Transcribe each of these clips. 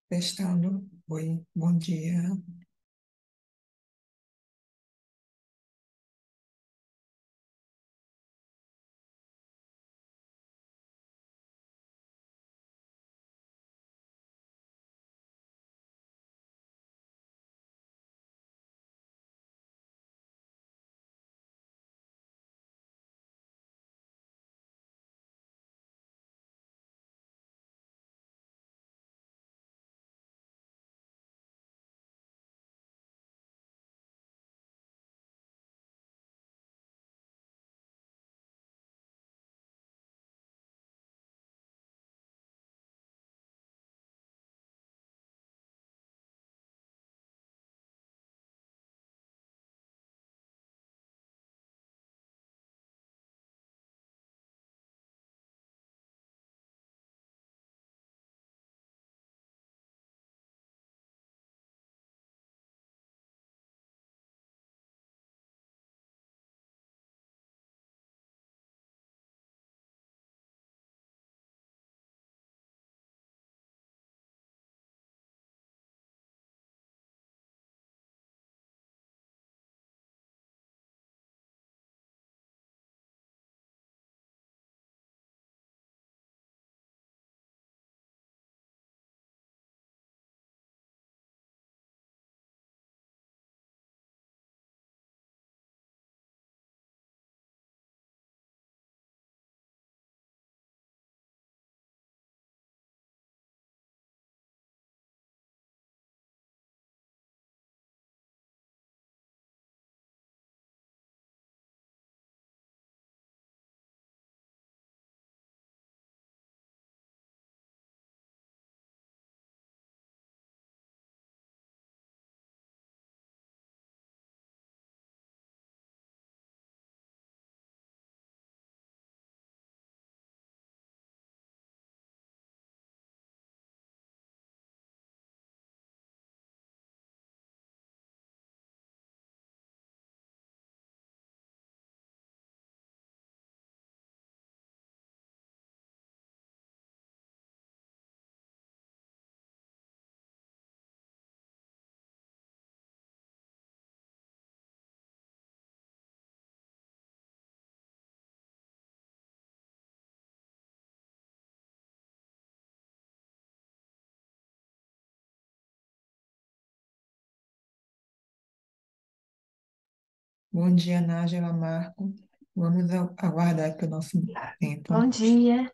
Testando. Oi, bom dia. Bom dia, Nájila Marco. Vamos aguardar aqui o nosso tempo. Bom dia.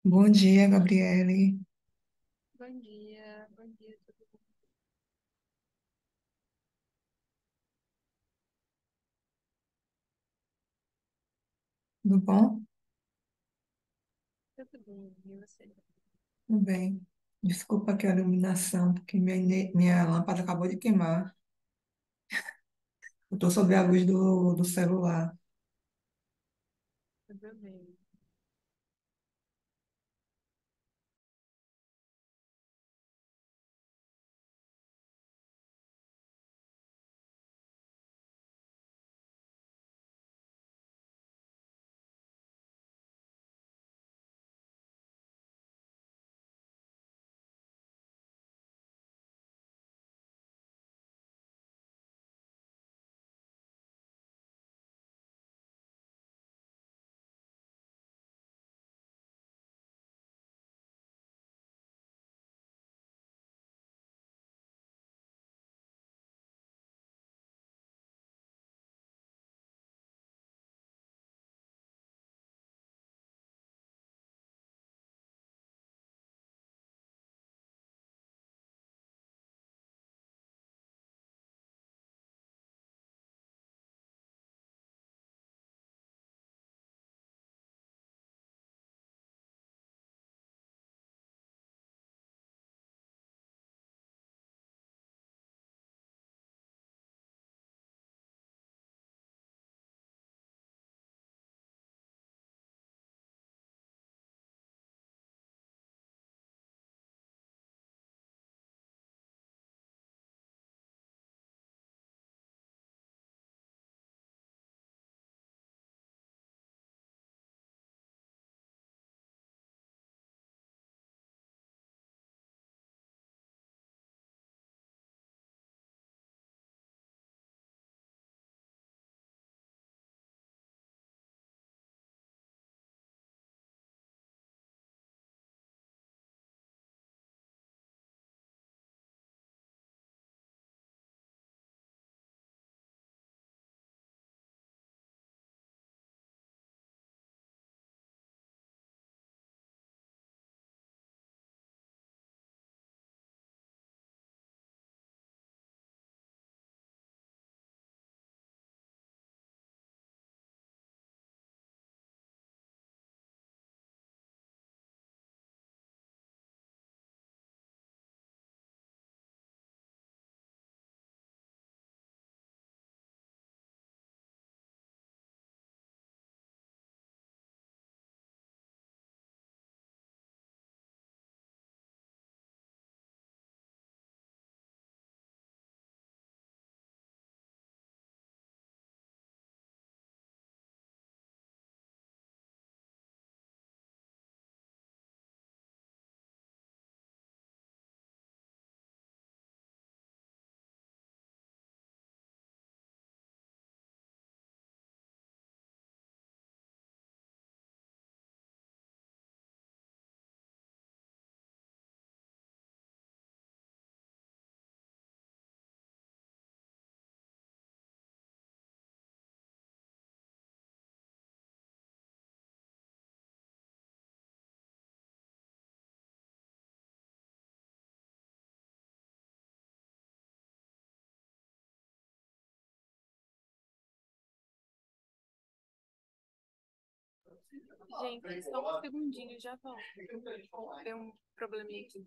Bom dia, Gabriele. Bom dia, tudo bom? Tudo bom? Tudo bem, e você? Tudo bem. Desculpa aqui a iluminação, porque minha lâmpada acabou de queimar. Eu estou sob a luz do celular. Tudo bem. Gente, só um segundinho, já volto. Deu um probleminha aqui.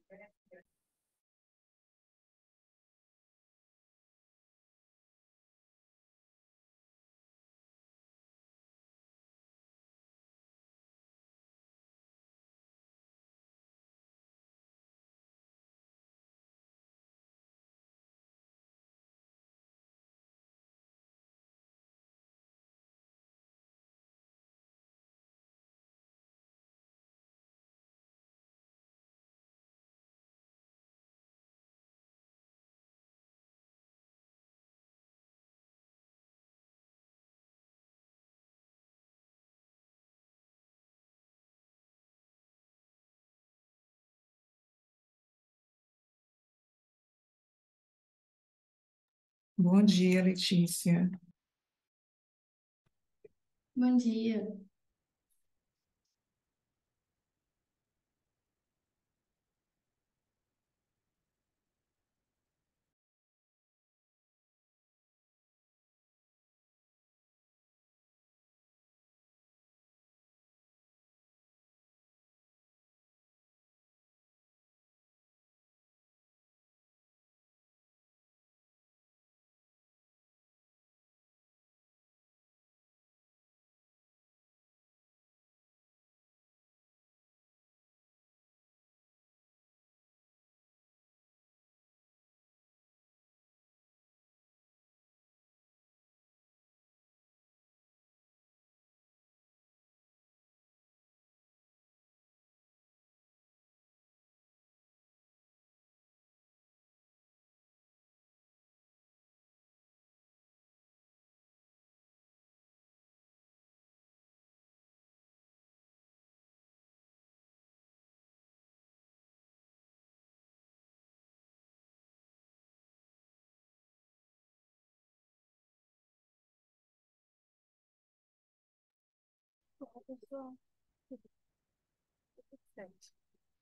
Bom dia, Letícia. Bom dia. Desculpa, pessoal. Tudo certo.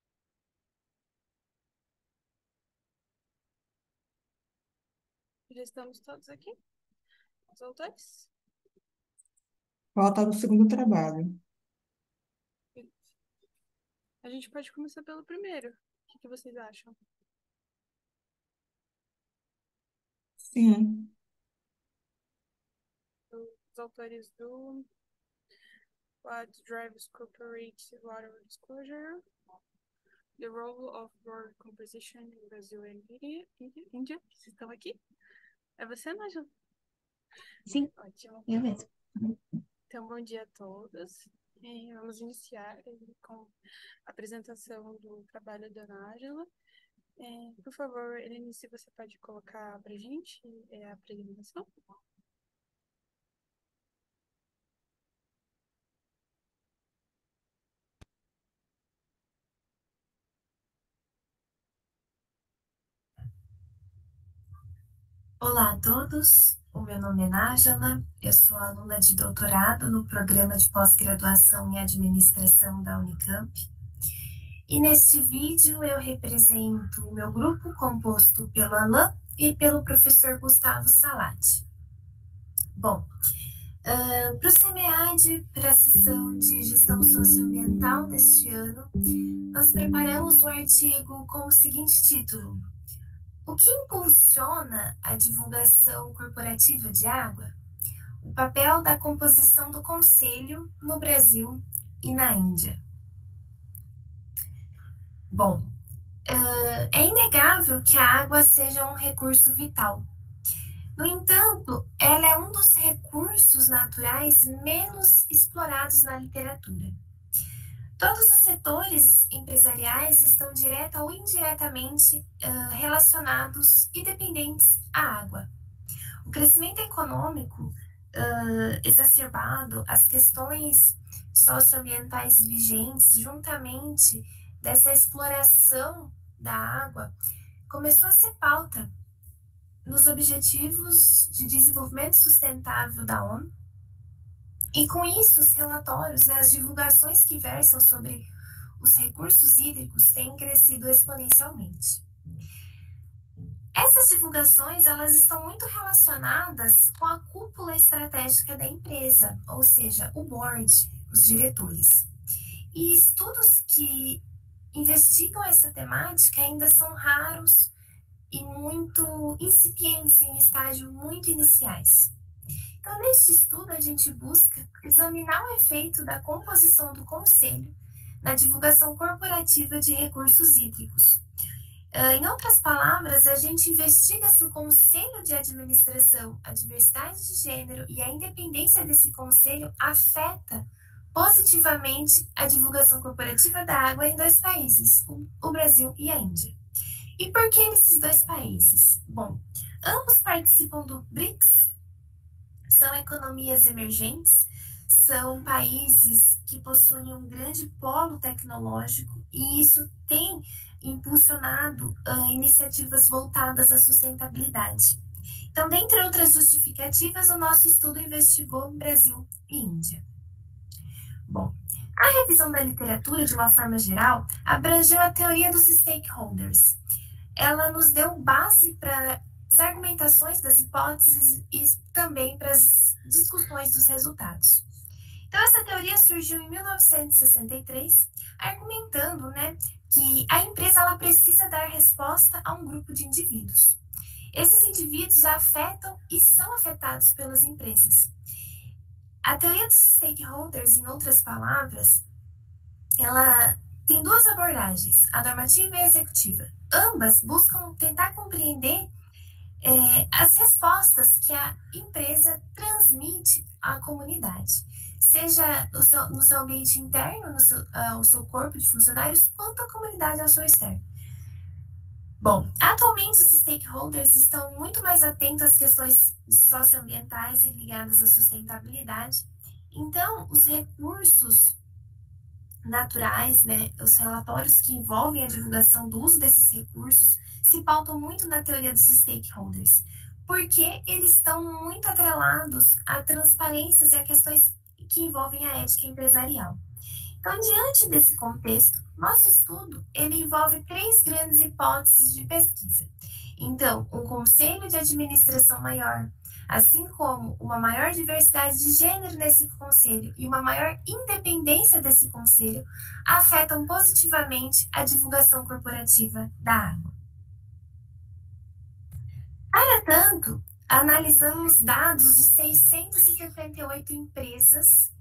Já estamos todos aqui? Os autores? Falta do segundo trabalho. A gente pode começar pelo primeiro. O que vocês acham? Sim, Os autores do What Drives Corporate Water Disclosure, The Role of World Composition in Brazil and India. Vocês estão aqui? É você, Nájila? Sim, Ótimo. eu mesmo. Então, bom dia a todos. Vamos iniciar com a apresentação do trabalho da Nájila. Por favor, Helene, se você pode colocar para a gente a apresentação. Olá a todos, o meu nome é Nájila, eu sou aluna de doutorado no programa de pós-graduação em administração da Unicamp. E neste vídeo eu represento o meu grupo composto pelo Alain e pelo professor Gustavo Salati. Bom, para o SEMEAD, para a sessão de gestão socioambiental deste ano, nós preparamos um artigo com o seguinte título: o que impulsiona a divulgação corporativa de água? O papel da composição do Conselho no Brasil e na Índia. Bom, é inegável que a água seja um recurso vital. No entanto, ela é um dos recursos naturais menos explorados na literatura. Todos os setores empresariais estão direta ou indiretamente relacionados e dependentes à água. O crescimento econômico exacerbado, as questões socioambientais vigentes, juntamente dessa exploração da água, começou a ser pauta nos Objetivos de Desenvolvimento Sustentável da ONU. E com isso, os relatórios e as divulgações que versam sobre os recursos hídricos têm crescido exponencialmente. Essas divulgações, elas estão muito relacionadas com a cúpula estratégica da empresa, ou seja, o board, os diretores. E estudos que investigam essa temática ainda são raros e muito incipientes, em estágio muito iniciais. Então, neste estudo, a gente busca examinar o efeito da composição do conselho na divulgação corporativa de recursos hídricos. Em outras palavras, a gente investiga se o conselho de administração, a diversidade de gênero e a independência desse conselho afeta positivamente a divulgação corporativa da água em dois países, o Brasil e a Índia. E por que esses dois países? Bom, ambos participam do BRICS, são economias emergentes, são países que possuem um grande polo tecnológico e isso tem impulsionado iniciativas voltadas à sustentabilidade. Então, dentre outras justificativas, o nosso estudo investigou Brasil e Índia. Bom, a revisão da literatura, de uma forma geral, abrangeu a teoria dos stakeholders. Ela nos deu base para as argumentações das hipóteses e também para as discussões dos resultados. Então, essa teoria surgiu em 1963, argumentando, que a empresa ela precisa dar resposta a um grupo de indivíduos. Esses indivíduos afetam e são afetados pelas empresas. A teoria dos stakeholders, em outras palavras, ela tem duas abordagens, a normativa e a executiva. Ambas buscam tentar compreender as respostas que a empresa transmite à comunidade, seja no seu ambiente interno, no seu corpo de funcionários, quanto à comunidade ao seu externo. Bom, atualmente os stakeholders estão muito mais atentos às questões socioambientais e ligadas à sustentabilidade. Então, os recursos naturais, os relatórios que envolvem a divulgação do uso desses recursos, se pautam muito na teoria dos stakeholders, porque eles estão muito atrelados a transparências e a questões que envolvem a ética empresarial. Então, diante desse contexto, nosso estudo ele envolve 3 grandes hipóteses de pesquisa. Então, um conselho de administração maior, assim como uma maior diversidade de gênero nesse conselho e uma maior independência desse conselho, afetam positivamente a divulgação corporativa da água. Para tanto, analisamos dados de 668 empresas,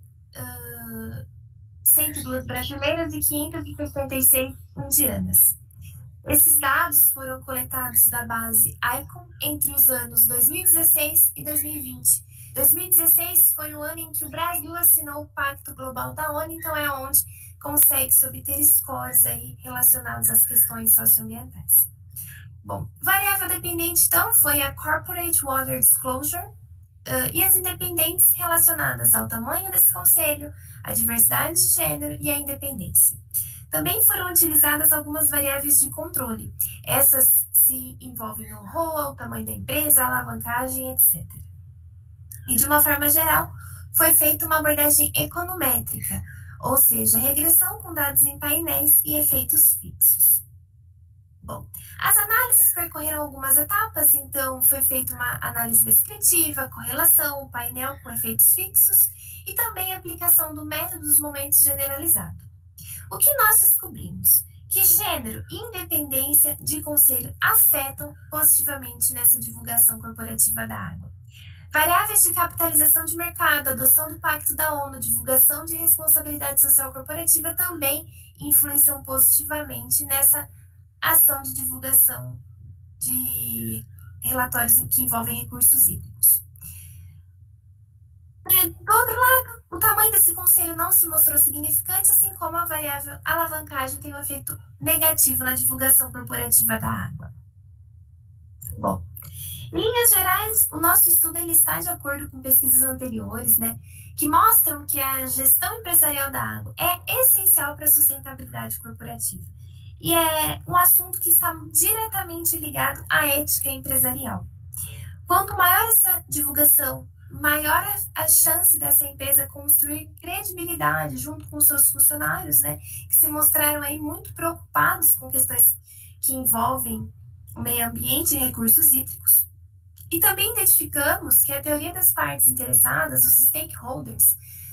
102 brasileiras e 556 indianas. Esses dados foram coletados da base ICON entre os anos 2016 e 2020. 2016 foi o ano em que o Brasil assinou o Pacto Global da ONU, então é onde consegue-se obter scores aí relacionados às questões socioambientais. Bom, variável dependente, então, foi a Corporate Water Disclosure e as independentes relacionadas ao tamanho desse conselho, a diversidade de gênero e a independência. Também foram utilizadas algumas variáveis de controle. Essas se envolvem no ROA, o tamanho da empresa, a alavancagem, etc. E, de uma forma geral, foi feita uma abordagem econométrica, ou seja, regressão com dados em painéis e efeitos fixos. Bom, as análises percorreram algumas etapas, então foi feita uma análise descritiva, correlação, painel com efeitos fixos e também a aplicação do método dos momentos generalizado. O que nós descobrimos? Que gênero e independência de conselho afetam positivamente nessa divulgação corporativa da água. Variáveis de capitalização de mercado, adoção do Pacto da ONU, divulgação de responsabilidade social corporativa também influenciam positivamente nessa ação de divulgação de relatórios que envolvem recursos hídricos. Do outro lado, o tamanho desse conselho não se mostrou significante, assim como a variável alavancagem tem um efeito negativo na divulgação corporativa da água. Bom, em linhas gerais, o nosso estudo ele está de acordo com pesquisas anteriores, que mostram que a gestão empresarial da água é essencial para a sustentabilidade corporativa. E é um assunto que está diretamente ligado à ética empresarial. Quanto maior essa divulgação, maior a chance dessa empresa construir credibilidade junto com seus funcionários, que se mostraram aí muito preocupados com questões que envolvem o meio ambiente e recursos hídricos. E também identificamos que a teoria das partes interessadas, os stakeholders,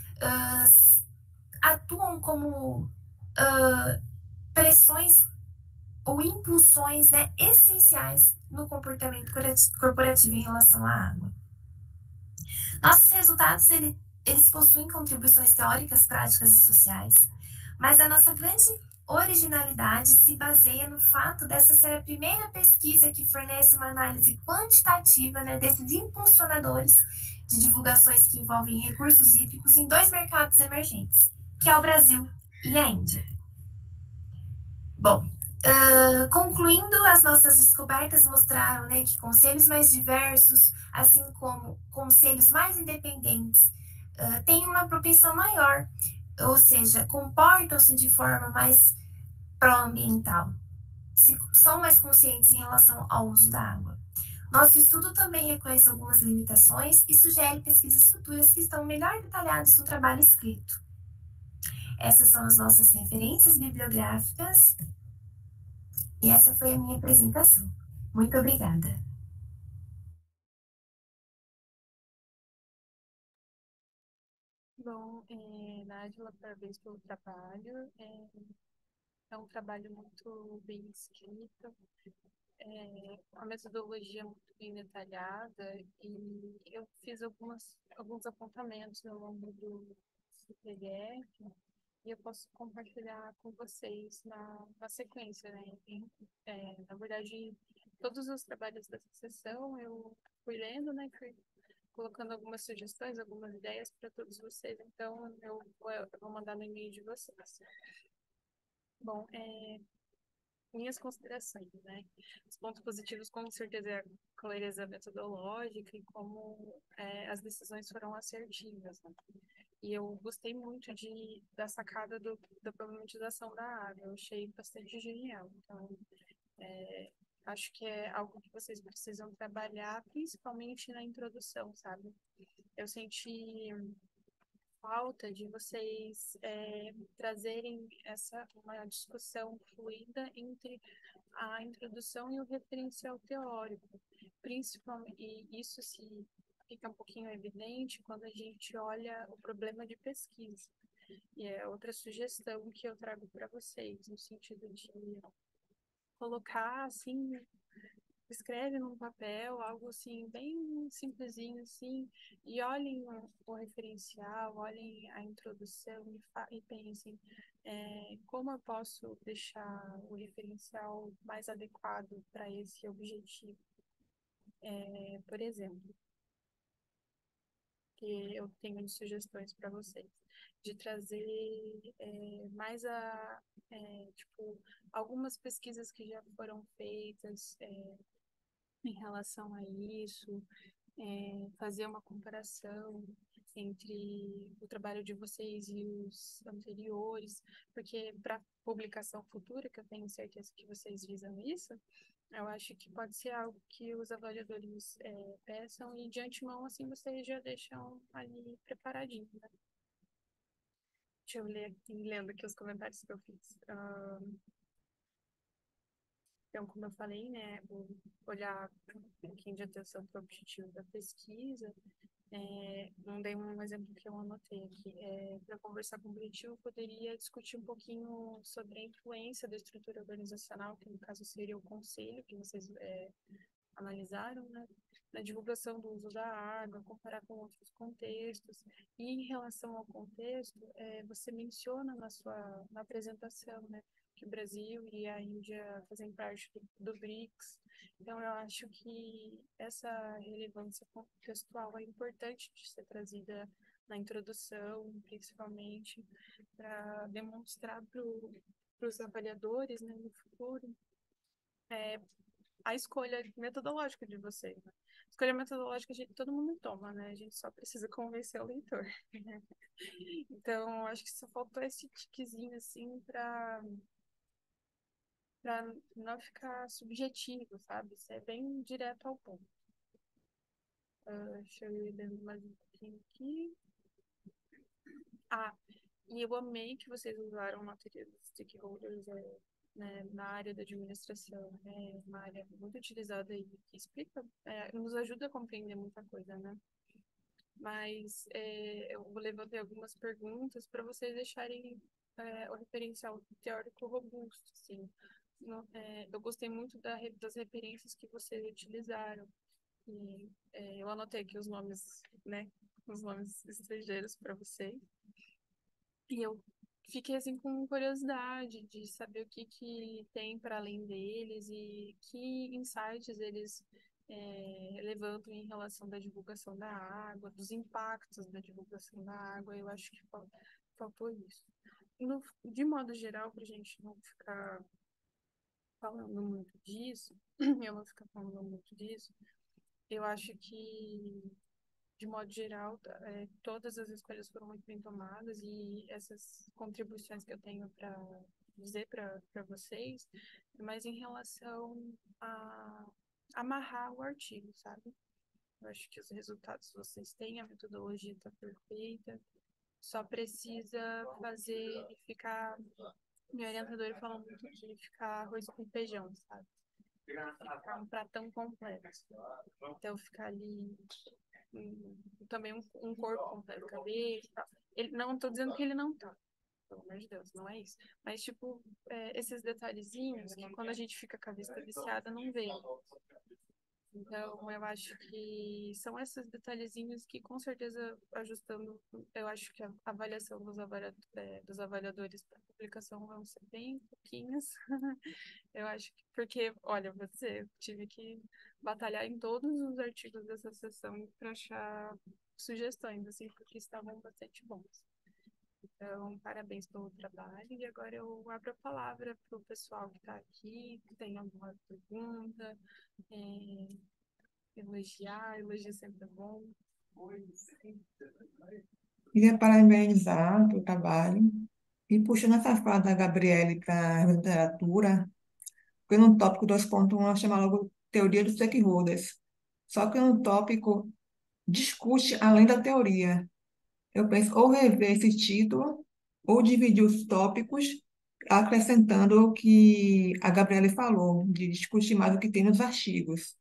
atuam como pressões ou impulsões essenciais no comportamento corporativo em relação à água. Nossos resultados, eles possuem contribuições teóricas, práticas e sociais, mas a nossa grande originalidade se baseia no fato dessa ser a primeira pesquisa que fornece uma análise quantitativa desses impulsionadores de divulgações que envolvem recursos hídricos em 2 mercados emergentes, que é o Brasil e a Índia. Bom, concluindo, as nossas descobertas mostraram que conselhos mais diversos, assim como conselhos mais independentes, têm uma propensão maior, ou seja, comportam-se de forma mais pró-ambiental, são mais conscientes em relação ao uso da água. Nosso estudo também reconhece algumas limitações e sugere pesquisas futuras que estão melhor detalhadas no trabalho escrito. Essas são as nossas referências bibliográficas e essa foi a minha apresentação. Muito obrigada. Bom, Nájila, parabéns pelo trabalho. É um trabalho muito bem escrito, a metodologia muito bem detalhada e eu fiz alguns apontamentos ao longo do PDF e eu posso compartilhar com vocês na sequência, na verdade, todos os trabalhos dessa sessão eu fui lendo, fui colocando algumas sugestões, algumas ideias para todos vocês, então eu vou mandar no e-mail de vocês. Bom, minhas considerações, Os pontos positivos, com certeza, é a clareza metodológica e como as decisões foram assertivas, E eu gostei muito da sacada da problematização da água, eu achei bastante genial. Então, acho que é algo que vocês precisam trabalhar, principalmente na introdução, sabe? Eu senti pauta de vocês trazerem uma discussão fluida entre a introdução e o referencial teórico, principalmente, e isso se fica um pouquinho evidente quando a gente olha o problema de pesquisa. E é outra sugestão que eu trago para vocês, no sentido de colocar, assim, escreve num papel, algo assim, bem simplesinho, assim, e olhem o referencial, olhem a introdução e pensem como eu posso deixar o referencial mais adequado para esse objetivo. Por exemplo, que eu tenho de sugestões para vocês, de trazer tipo, algumas pesquisas que já foram feitas em relação a isso, fazer uma comparação entre o trabalho de vocês e os anteriores, porque para publicação futura, que eu tenho certeza que vocês visam isso, eu acho que pode ser algo que os avaliadores peçam e de antemão, assim, vocês já deixam ali preparadinho, né? Deixa eu ler aqui, lendo aqui os comentários que eu fiz. Então, como eu falei, né, olhar um pouquinho de atenção para o objetivo da pesquisa. Não dei um exemplo que eu anotei aqui. Para conversar com o objetivo, eu poderia discutir um pouquinho sobre a influência da estrutura organizacional, que no caso seria o conselho, que vocês analisaram, né? Na divulgação do uso da água, comparar com outros contextos. E em relação ao contexto, você menciona na apresentação, né, que o Brasil e a Índia fazem parte do BRICS. Então, eu acho que essa relevância contextual é importante de ser trazida na introdução, principalmente, para demonstrar para os avaliadores, né, no futuro, a escolha metodológica de vocês, né? Escolha metodológica todo mundo toma, né? A gente só precisa convencer o leitor. Então, acho que só faltou esse tiquezinho, assim, para não ficar subjetivo, sabe? Ser bem direto ao ponto. Deixa eu ir lendo mais um pouquinho aqui. E eu amei que vocês usaram a teoria dos stakeholders né, na área da administração. É uma área muito utilizada e que explica, nos ajuda a compreender muita coisa, né? Mas eu levantei algumas perguntas para vocês deixarem o referencial teórico robusto, assim. Eu gostei muito das referências que vocês utilizaram. E eu anotei aqui os nomes, né, os nomes estrangeiros para vocês. E eu fiquei assim com curiosidade de saber o que tem para além deles e que insights eles levantam em relação da divulgação da água, dos impactos da divulgação da água. Eu acho que faltou isso. De modo geral, para a gente não ficar falando muito disso, eu não ficar falando muito disso, eu acho que de modo geral, todas as escolhas foram muito bem tomadas e essas contribuições que eu tenho para dizer para vocês, mas em relação a amarrar o artigo, sabe? Eu acho que os resultados vocês têm, a metodologia está perfeita, só precisa fazer e ficar. Meu orientador fala muito que ficar arroz com feijão, sabe? Ficar um pratão completo. Então, ficar ali também um corpo completo, cabeça, tal. Não estou dizendo que ele não tá, pelo amor de Deus, não é isso. Mas, tipo, esses detalhezinhos que quando a gente fica com a vista viciada, não vê. Então, eu acho que são esses detalhezinhos que, com certeza, ajustando, eu acho que a avaliação dos avaliadores para publicação vão ser bem pouquinhas. Eu acho que, porque, olha, eu tive que batalhar em todos os artigos dessa sessão para achar sugestões, assim, porque estavam bastante bons. Então, parabéns pelo trabalho. E agora eu abro a palavra para o pessoal que está aqui, que tem alguma pergunta, elogio sempre é bom. Queria parabenizar o trabalho e puxando essa fala da Gabriele para a literatura, porque no tópico 2.1 ela chama logo teoria dos stakeholders. Só que no tópico discute além da teoria. Eu penso ou rever esse título, ou dividir os tópicos, acrescentando o que a Gabriele falou, de discutir mais o que tem nos artigos.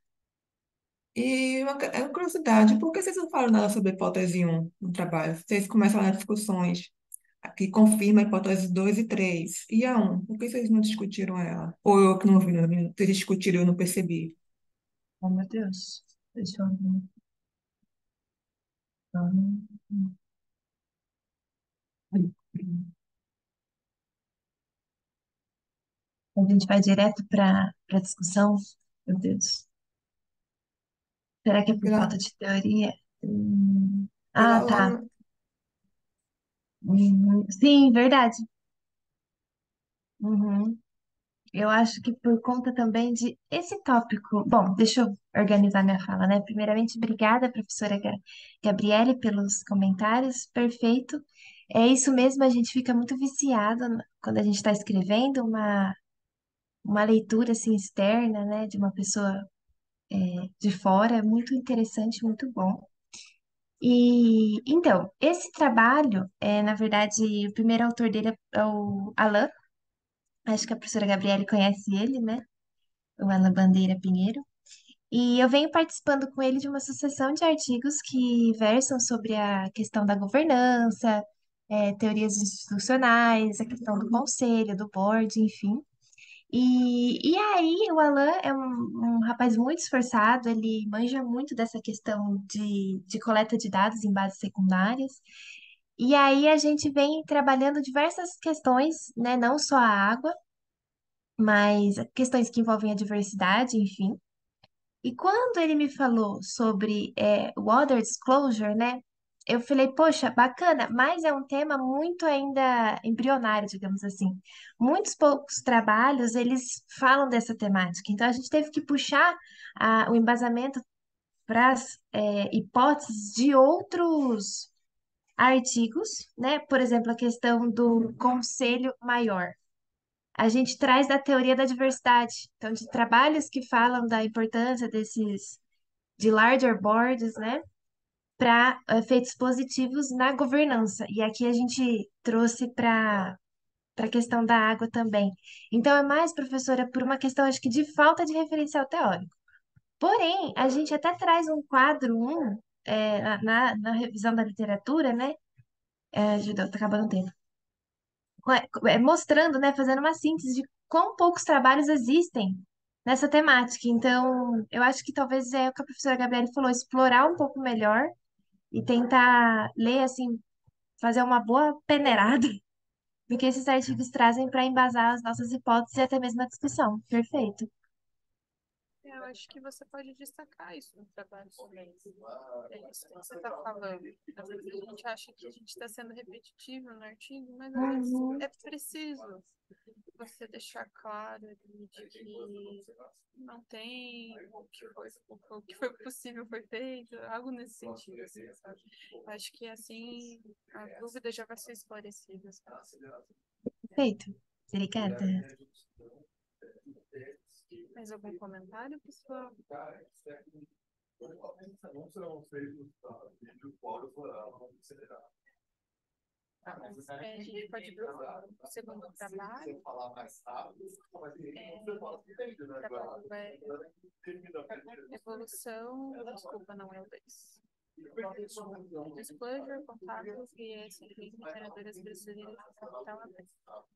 E é uma curiosidade, por que vocês não falam nada sobre a hipótese um no trabalho? Vocês começam nas discussões que confirma a hipótese 2 e 3. E a um, por que vocês não discutiram ela? Ou eu que não vi, vocês discutiram e eu não percebi. Oh, meu Deus. Deixa eu ver. Hum. A gente vai direto para discussão. Meu Deus. Será que é por Pela, falta de teoria? pela Ah, tá. Lana, Sim, verdade. Uhum. Eu acho que por conta também de esse tópico. Bom, deixa eu organizar minha fala, né? Primeiramente, obrigada, professora Gabriele, pelos comentários. Perfeito. É isso mesmo, a gente fica muito viciado quando a gente está escrevendo uma leitura assim externa, né, de uma pessoa de fora. É muito interessante, muito bom. E então, esse trabalho, na verdade, o primeiro autor dele é o Alain. Acho que a professora Gabriele conhece ele, né? O Alain Bandeira Pinheiro. E eu venho participando com ele de uma sucessão de artigos que versam sobre a questão da governança, teorias institucionais, a questão do conselho, do board, enfim. E aí, o Alan é um rapaz muito esforçado, ele manja muito dessa questão de coleta de dados em bases secundárias. E aí, a gente vem trabalhando diversas questões, né? Não só a água, mas questões que envolvem a diversidade, enfim. E quando ele me falou sobre water disclosure, né? Eu falei, poxa, bacana, mas é um tema muito ainda embrionário, digamos assim. Muitos poucos trabalhos, eles falam dessa temática. Então, a gente teve que puxar o embasamento para as hipóteses de outros artigos, né? Por exemplo, a questão do conselho maior. A gente traz da teoria da diversidade. Então, de trabalhos que falam da importância desses de larger boards, né, para efeitos positivos na governança. E aqui a gente trouxe para a questão da água também. Então, é mais, professora, por uma questão, acho que de falta de referencial teórico. Porém, a gente até traz um quadro, na revisão da literatura, né? Ajuda, tá acabando o tempo. Mostrando, né, fazendo uma síntese de quão poucos trabalhos existem nessa temática. Então, eu acho que talvez é o que a professora Gabriele falou, explorar um pouco melhor e tentar ler, assim, fazer uma boa peneirada do que esses artigos trazem para embasar as nossas hipóteses e até mesmo a discussão. Perfeito. Eu acho que você pode destacar isso no trabalho também. É isso que você está falando. Às vezes a gente acha que a gente está sendo repetitivo no artigo, mas às vezes Uhum. é preciso você deixar claro ali de que não tem o que foi possível foi feito, algo nesse sentido, assim, sabe? Acho que assim a dúvida já vai ser esclarecida, sabe? Perfeito. Obrigada. Mais algum comentário, pessoal? A gente pode ir para o segundo trabalho. O trabalho é evolução, desculpa, não é o 2. Disclosure, contatos e S&P mineradoras brasileiras de capital aberto.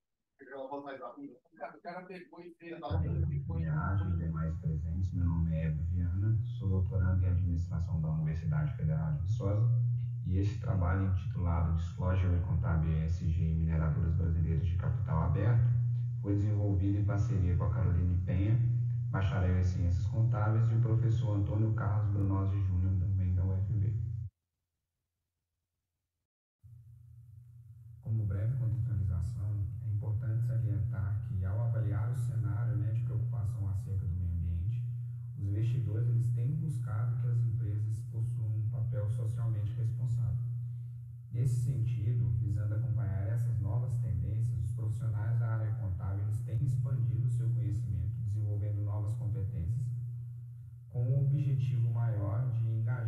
Minhagem e demais presentes. Meu nome é Evo Viana, sou doutorando em Administração da Universidade Federal de Viçosa e esse trabalho intitulado Disclosure e Contábil ESG em Mineradoras Brasileiras de Capital Aberto foi desenvolvido em parceria com a Caroline Penha, bacharel em Ciências Contábeis, e o professor Antônio Carlos Brunozzi Júnior, também da UFV. Como breve contextualização, é importante salientar que, ao avaliar o cenário, né, de preocupação acerca do meio ambiente, os investidores eles têm buscado que as empresas possuam um papel socialmente responsável. Nesse sentido, visando acompanhar essas novas tendências, os profissionais da área contábil eles têm expandido o seu conhecimento, desenvolvendo novas competências, com o objetivo maior de engajar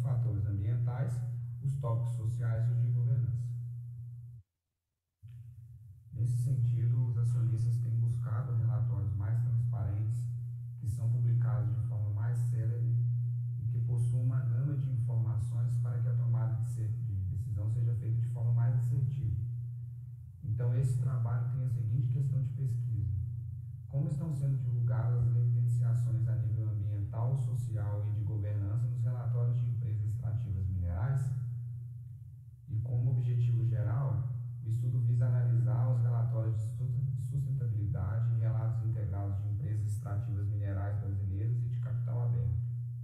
fatores ambientais, os tópicos sociais e os de governança. Nesse sentido, os acionistas têm buscado relatórios mais transparentes, que são publicados de forma mais célere e que possuam uma gama de informações para que a tomada de decisão seja feita de forma mais assertiva. Então, esse trabalho tem a seguinte questão de pesquisa: como estão sendo divulgadas as evidenciações a nível ambiental, social e de governança nos relatórios de empresas extrativas minerais? E como objetivo geral, o estudo visa analisar os relatórios de sustentabilidade e relatos integrados de empresas extrativas minerais brasileiras e de capital aberto.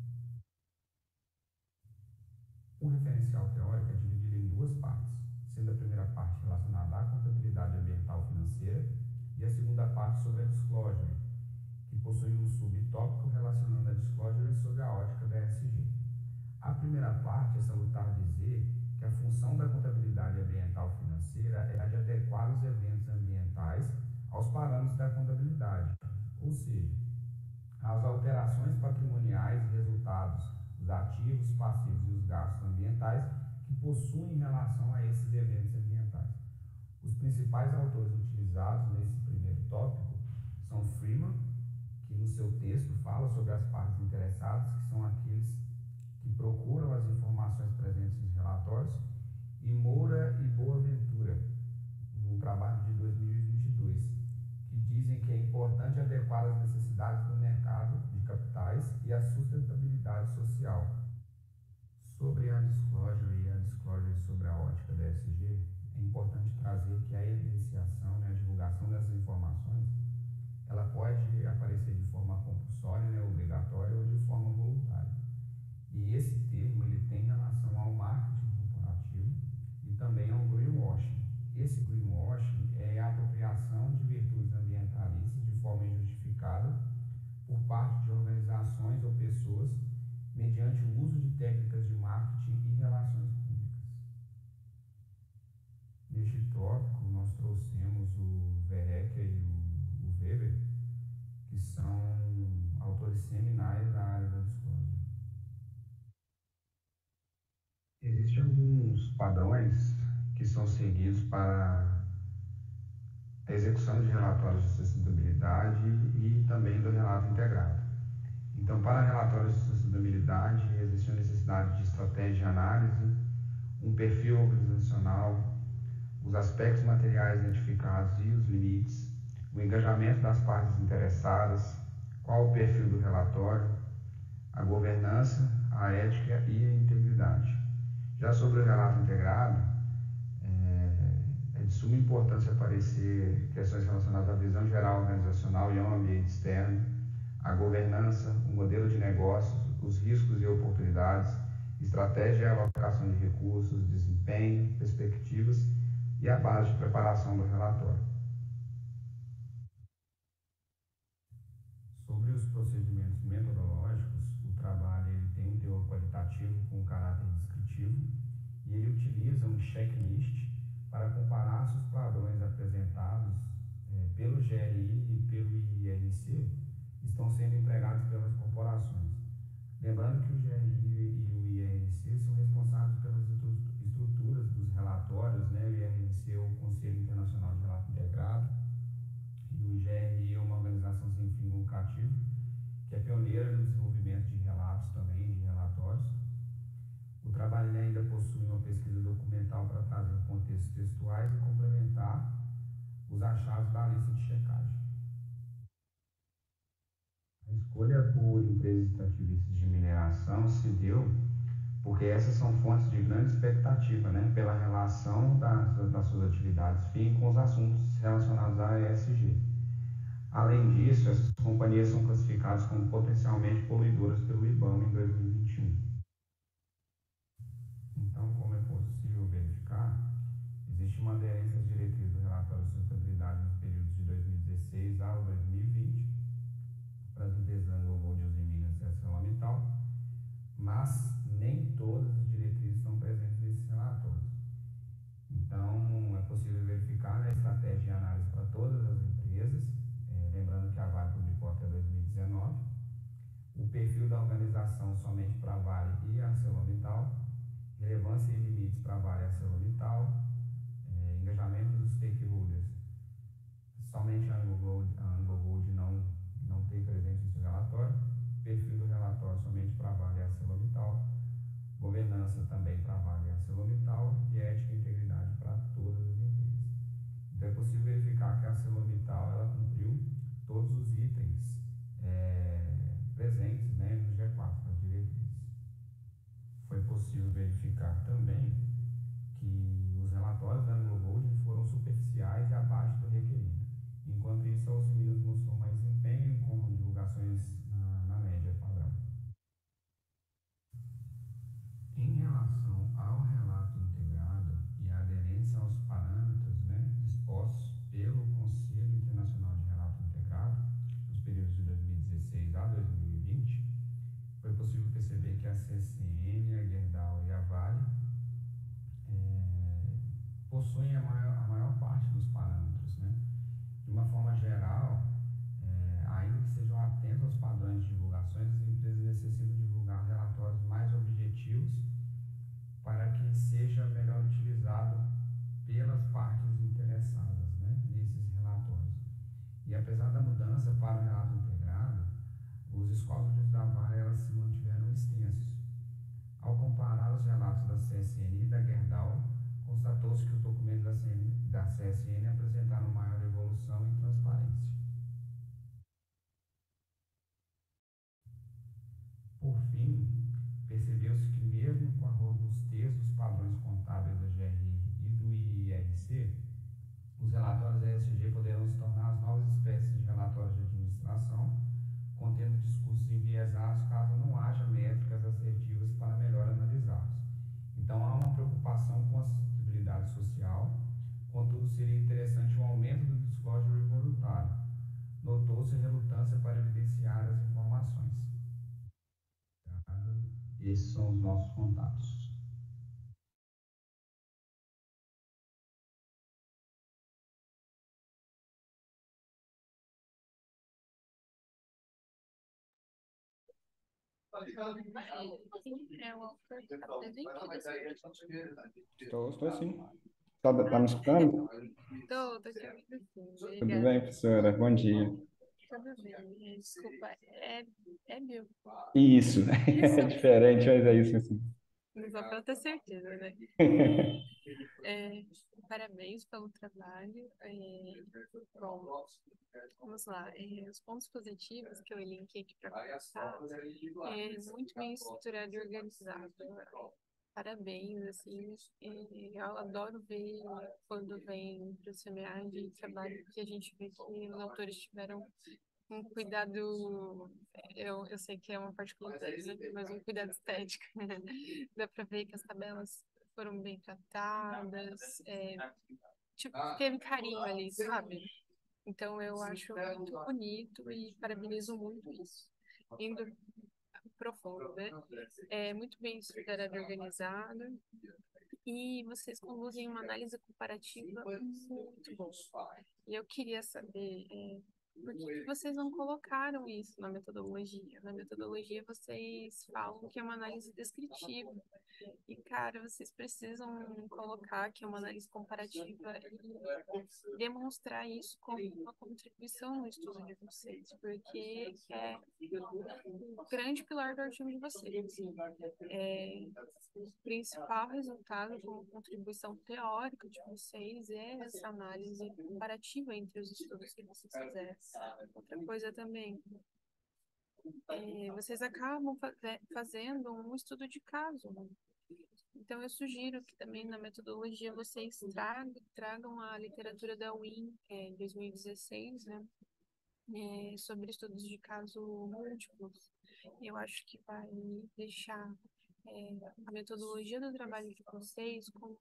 O referencial teórico é dividido em duas partes, sendo a primeira parte relacionada à contabilidade ambiental financeira e a segunda parte sobre a disclosure, que possui um subtópico relacionando a disclosure sobre a ótica da ESG. A primeira parte é salutar dizer que a função da contabilidade ambiental financeira é a de adequar os eventos ambientais aos parâmetros da contabilidade, ou seja, às alterações patrimoniais e resultados dos ativos, passivos e os gastos ambientais que possuem relação a esses eventos ambientais. Os principais autores utilizados nesse primeiro tópico são Freeman, que no seu texto fala sobre as partes interessadas, que são aqueles que procuram as informações presentes nos relatórios, e Moura e Boaventura, no trabalho de 2022, que dizem que é importante adequar as necessidades do mercado de capitais e a sustentabilidade social. Sobre a disclosure e a disclosure sobre a ótica da ESG, é importante trazer que a evidenciação, a divulgação dessas informações, ela pode aparecer de forma compulsória, obrigatória, ou de forma voluntária. E esse termo ele tem relação ao marketing corporativo e também ao greenwashing. Esse greenwashing é a apropriação de virtudes ambientalistas de forma injustificada por parte de organizações ou pessoas mediante o uso de técnicas de marketing e relações públicas. Neste tópico, nós trouxemos o Verreker e o Weber, que são autores seminais da área da disclosure. Existem alguns padrões que são seguidos para a execução de relatórios de sustentabilidade e também do relato integrado. Então, para relatórios de sustentabilidade, existe a necessidade de estratégia de análise, um perfil organizacional, os aspectos materiais identificados e os limites, o engajamento das partes interessadas, qual o perfil do relatório, a governança, a ética e a integridade. Já sobre o relato integrado, é de suma importância aparecer questões relacionadas à visão geral organizacional e ao ambiente externo, a governança, o modelo de negócios, os riscos e oportunidades, estratégia e alocação de recursos, desempenho, perspectivas e a base de preparação do relatório. Sobre os procedimentos metodológicos, o trabalho ele tem um teor qualitativo com caráter descritivo e ele utiliza um checklist para comparar se os padrões apresentados pelo GRI e pelo INC estão sendo empregados pelas corporações. Lembrando que o GRI e o INC são responsáveis pelas estruturas dos relatórios, o INC é o Conselho Internacional de Relato Integrado, e o GRI é uma organização sem fim lucrativo, que é pioneira no desenvolvimento de relatos também, de relatórios. O trabalho ainda possui uma pesquisa documental para trazer contextos textuais e complementar os achados da lista de checagem. A escolha por empresas extrativistas de mineração se deu porque essas são fontes de grande expectativa, pela relação das suas atividades FII com os assuntos relacionados à ESG. Além disso, essas companhias são classificadas como potencialmente poluidoras pelo IBAMA em 2021. Então, como é possível verificar, existe uma aderência às diretrizes do relatório de sustentabilidade nos períodos de 2016 ao 2020, para as empresas Anglo-Gold, Usiminas e ArcelorMittal, mas nem todas as diretrizes estão presentes nesses relatórios. Então, é possível verificar a estratégia de análise para todas as empresas, lembrando que a Vale publicou até 2019, o perfil da organização somente para a Vale e a ArcelorMittal, ArcelorMittal, relevância e limites para a Vale e ArcelorMittal, engajamento dos stakeholders. Somente a AngloGold não tem presente nesse relatório, perfil do relatório somente para a Vale e ArcelorMittal, governança também para a Vale e ArcelorMittal e ética e integridade para todas as empresas. Então é possível verificar que a ArcelorMittal ela cumpriu todos os itens presentes, né, no G4, nas diretrizes. Foi possível verificar também que os relatórios da AngloGold foram superficiais e abaixo do requerido. Enquanto isso, a Usiminas mostrou mais empenho com divulgações na média padrão. Em relação ao relato integrado e a aderência aos parâmetros, né, dispostos pelo Conselho Internacional de Relato Integrado, nos períodos de 2016 a 2020, foi possível perceber que a CSN, a Gerdau e a Vale possuem a maior parte dos parâmetros, né? De uma forma geral, ainda que sejam atentos aos padrões de divulgações, as empresas necessitam divulgar relatórios mais objetivos para que seja melhor utilizado pelas partes interessadas, né, nesses relatórios. E apesar da mudança para o relato integrado, os scopes da Vale elas se mantiveram extensos. Ao comparar os relatos da CSN e da Gerdau, constatou-se que os documentos da CSN apresentaram maior evolução e transparência. Por fim, percebeu-se que mesmo com a robustez dos padrões contábeis da GRI e do IRC, os relatórios ESG poderão se tornar as novas espécies de relatórios de administração, contendo discursos enviesados caso não haja métricas assertivas para melhor analisá-los. Então, há uma preocupação com a sustentabilidade social, contudo, seria interessante um aumento do disclosure voluntário. Notou-se relutância para evidenciar as informações. Esses são os nossos contatos. Estou sim. Tá me escutando? Tô te ouvindo sim. Tudo Obrigada. bem, professora? Bom dia. Tudo bem. Desculpa, é meu. Isso, é Isso. diferente, mas é isso assim. Só pra ter certeza, né? Parabéns pelo trabalho. Bom, vamos lá. Os pontos positivos que eu elenquei aqui para começar muito bem estruturado e organizado. Parabéns, assim. Eu adoro ver quando vem para o seminário de trabalho que a gente vê que os autores tiveram um cuidado, eu sei que é uma particular deles, né, mas um cuidado estético. Dá para ver que as tabelas foram bem tratadas, tipo, teve carinho ali, sabe? Então eu acho muito bonito e parabenizo muito isso. Indo profundo, né? É muito bem estruturado e organizado. E vocês conduzem uma análise comparativa muito boa. E eu queria saber por que vocês não colocaram isso na metodologia? Na metodologia vocês falam que é uma análise descritiva. E, cara, vocês precisam colocar que é uma análise comparativa e demonstrar isso como uma contribuição no estudo de vocês, porque é o grande pilar do artigo de vocês. O principal resultado como contribuição teórica de vocês é essa análise comparativa entre os estudos que vocês fizeram. Outra coisa também, vocês acabam fazendo um estudo de caso, né? Então, eu sugiro que também na metodologia vocês tragam a literatura da UIN, 2016, né, sobre estudos de caso múltiplos. Eu acho que vai deixar a metodologia do trabalho de vocês com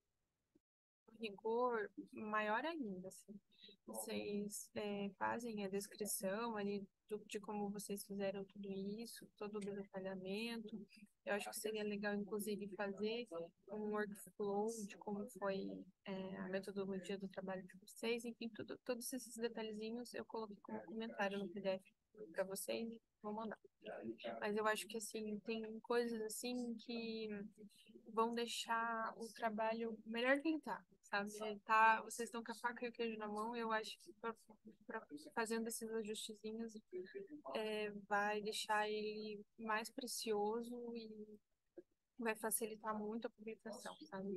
rigor maior ainda, assim. Vocês fazem a descrição ali de como vocês fizeram tudo isso, todo o detalhamento. Eu acho que seria legal, inclusive, fazer um workflow de como foi a metodologia do trabalho de vocês. Enfim, todos esses detalhezinhos eu coloquei como comentário no PDF para vocês e vou mandar. Mas eu acho que, assim, tem coisas, assim, que vão deixar o trabalho melhor que ele tá, sabe? Vocês estão com a faca e o queijo na mão, eu acho que fazendo esses ajustezinhos vai deixar ele mais precioso e vai facilitar muito a publicação, sabe?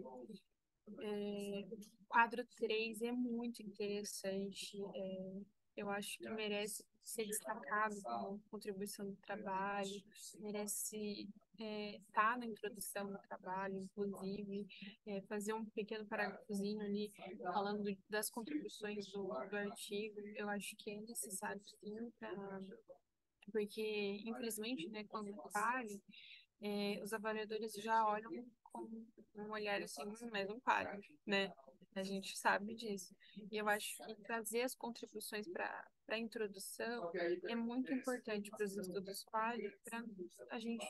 O quadro 3 é muito interessante. Eu acho que merece ser destacado como contribuição do trabalho, merece estar na introdução do trabalho, inclusive, fazer um pequeno parágrafozinho ali falando das contribuições do artigo. Eu acho que é necessário, sim, porque, infelizmente, né, quando falha, os avaliadores já olham com um olhar assim, mais um palho, né? A gente sabe disso. E eu acho que trazer as contribuições para a introdução é muito importante para os estudos quali, para a gente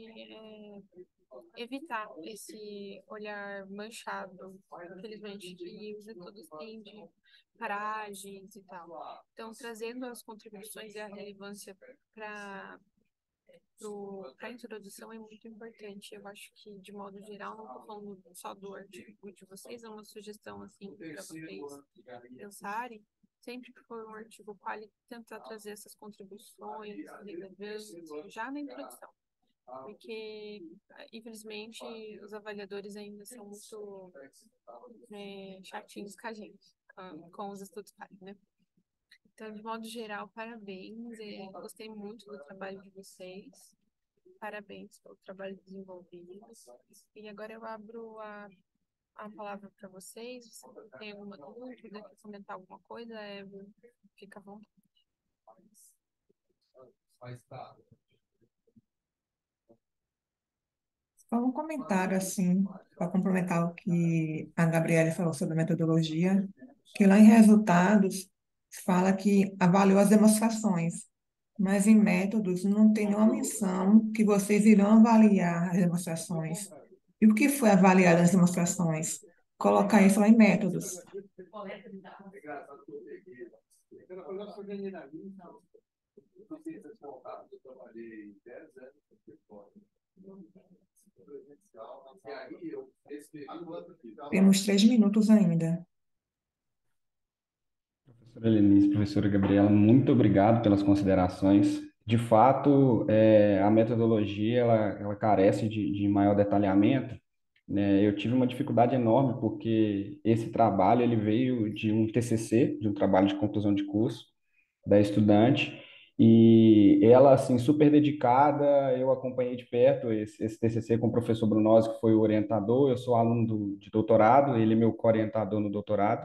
evitar esse olhar manchado, infelizmente, que os estudos têm de paragens e tal. Então, trazendo as contribuições e a relevância para a introdução é muito importante. Eu acho que, de modo geral, não estou falando só do artigo de vocês, é uma sugestão assim para vocês pensarem. Sempre que for um artigo quali, tentar trazer essas contribuições relevantes já na introdução. Porque, infelizmente, os avaliadores ainda são muito chatinhos com a gente, com os estudos quali, né? Então, de modo geral, parabéns. Gostei muito do trabalho de vocês. Parabéns pelo trabalho desenvolvido. E agora eu abro a palavra para vocês. Se tem alguma dúvida, quer comentar alguma coisa, fica à vontade. Só um comentário, assim, para complementar o que a Gabriela falou sobre a metodologia, que lá em resultados fala que avaliou as demonstrações, mas em métodos não tem nenhuma menção que vocês irão avaliar as demonstrações. E o que foi avaliado nas demonstrações? Colocar isso lá em métodos. Temos 3 minutos ainda. Professora Lenice, professora Gabriela, muito obrigado pelas considerações. De fato, a metodologia ela carece de maior detalhamento, né? Eu tive uma dificuldade enorme porque esse trabalho ele veio de um TCC, de um trabalho de conclusão de curso da estudante, e ela, assim, super dedicada, eu acompanhei de perto esse TCC com o professor Brunozzi, que foi o orientador, eu sou aluno de doutorado, ele é meu co-orientador no doutorado.